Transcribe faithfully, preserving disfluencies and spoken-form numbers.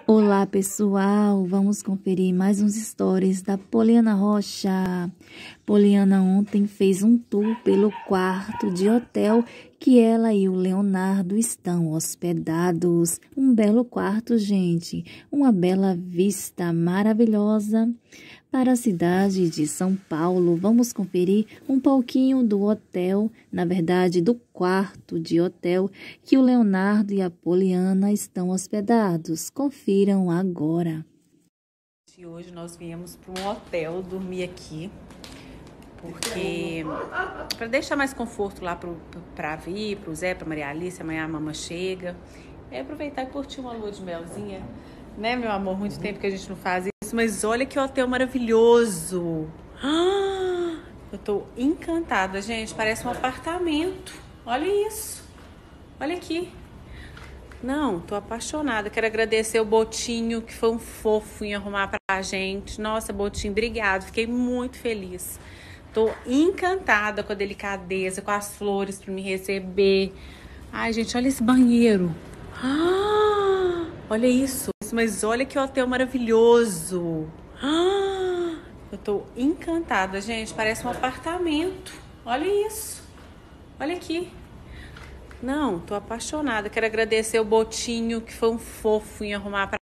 Olá pessoal, vamos conferir mais uns stories da Poliana Rocha. Poliana ontem fez um tour pelo quarto de hotel que ela e o Leonardo estão hospedados. Um belo quarto, gente, uma bela vista maravilhosa para a cidade de São Paulo. Vamos conferir um pouquinho do hotel, na verdade do quarto de hotel que o Leonardo e a Poliana estão hospedados. Confiram agora. E hoje nós viemos para um hotel dormir aqui, porque para deixar mais conforto lá para vir, para o Zé, para Maria Alice, amanhã a mamãe chega. É aproveitar e curtir uma lua de melzinha, né, meu amor? Muito tempo que a gente não faz isso, mas olha que hotel maravilhoso! Ah, eu tô encantada, gente, parece um apartamento. Olha isso, olha aqui. Não, tô apaixonada. Quero agradecer o Botinho, que foi um fofo em arrumar pra gente. Nossa, Botinho, obrigado. Fiquei muito feliz. Tô encantada com a delicadeza, com as flores pra me receber. Ai, gente, olha esse banheiro. Ah, olha isso. Mas olha que hotel maravilhoso. Ah, eu tô encantada, gente. Parece um apartamento. Olha isso. Olha aqui. Não, tô apaixonada. Quero agradecer o Botinho, que foi um fofo em arrumar pra